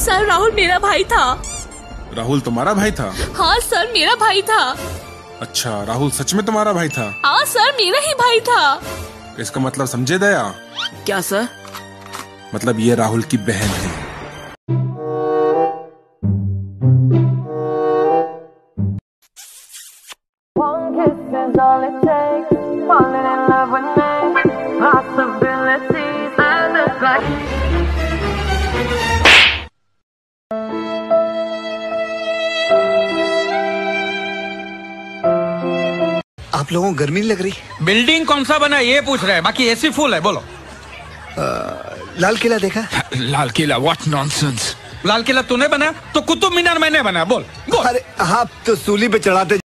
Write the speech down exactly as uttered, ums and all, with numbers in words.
Sir Rahul मेरा भाई था। राहुल तुम्हारा भाई था? हाँ सर मेरा भाई था। अच्छा, राहुल सच में तुम्हारा भाई था? हाँ सर मेरा ही भाई था। इसका मतलब समझे दया? क्या सर? मतलब ये राहुल की बहन है। आप लोगों को गर्मी नहीं लग रही? बिल्डिंग कौन सा बना है ये पूछ रहे हैं, बाकी एसी फुल है। बोलो। आ, लाल किला देखा? लाल किला? What nonsense. लाल किला तूने बनाया तो कुतुब मीनार मैंने बनाया। बोल बोल। अरे आप तो सूली पे चढ़ाते